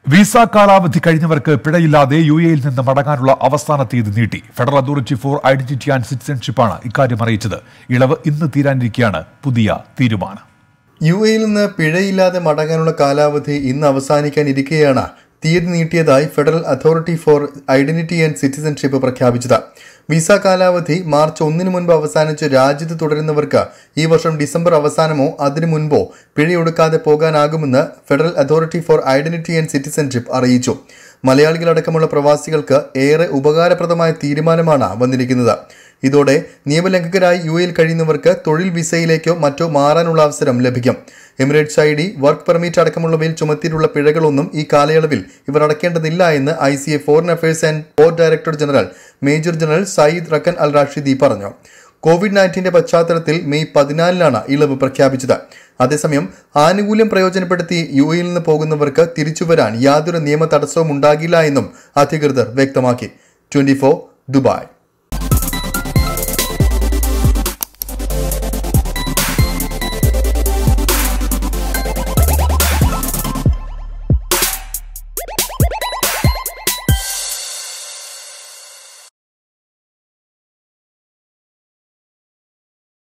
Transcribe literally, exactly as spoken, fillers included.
Visa കാലാവധി കഴിഞ്ഞവർക്ക് പിഴയില്ലാതെ U എയിൽ നിന്ന് മടങ്ങാനുള്ള അവസാന തീയതി നീട്ടി. Federal authority for identity and സിറ്റിസൺഷിപ്പാണ് ഇക്കാര്യം അറിയിച്ചത്. ഇളവ് ഇന്ന് തീരാനിരിക്കെയാണ് പുതിയ തീരുമാനം. യു എയിൽ നിന്ന് പിഴയില്ലാതെ മടങ്ങാനുള്ള കാലാവധി ഇന്ന് അവസാനിക്കാനിരിക്കെയാണ് തീയതി നീട്ടിയതായി federal authority for identity and citizenship പ്രഖ്യാപിച്ചത്. വിസ കാലാവധി മാർച്ച് ഒന്നിന് മുൻപ് അവസാനിച്ച് രാജ്യത്ത് തുടരുന്നവർക്ക് ഈ വർഷം ഡിസംബർ അവസാനമോ അതിനു മുൻപോ പിഴയൊടുക്കാതെ പോകാനാകുമെന്ന് federal authority for identity and citizenship അറിയിച്ചു. മലയാളികളടക്കമുള്ള പ്രവാസികൾക്ക് ഏറെ ഉപകാരപ്രദമായ തീരുമാനമാണ് വന്നിരിക്കുന്നത്. ഇതോടെ നിയമലംഘകരായി യു എയിൽ കഴിയുന്നവർക്ക് തൊഴിൽ വിസയിലേക്കോ മറ്റോ മാറാനുള്ള അവസരം ലഭിക്കും. Emirates I D, work permit അടക്കമുള്ളവയിൽ ചുമത്തിയിട്ടുള്ള പിഴകളൊന്നും ഈ കാലയളവിൽ ഇവർ അടക്കേണ്ടതില്ല എന്ന് I C A foreign affairs and board director general major general Sayyid Rakan Al Rashidi പറഞ്ഞു. കോവിഡ് നയൻറ്റീന്റെ പശ്ചാത്തലത്തിൽ മെയ് പതിനാലിനാണ് ഇളവ് പ്രഖ്യാപിച്ചത്. അതേസമയം ആനുകൂല്യം പ്രയോജനപ്പെടുത്തി യു എയിൽ നിന്ന് പോകുന്നവർക്ക് തിരിച്ചുവരാൻ യാതൊരു നിയമ തടസ്സവും ഉണ്ടാകില്ല എന്നും അധികൃതർ വ്യക്തമാക്കി. Twenty four Dubai.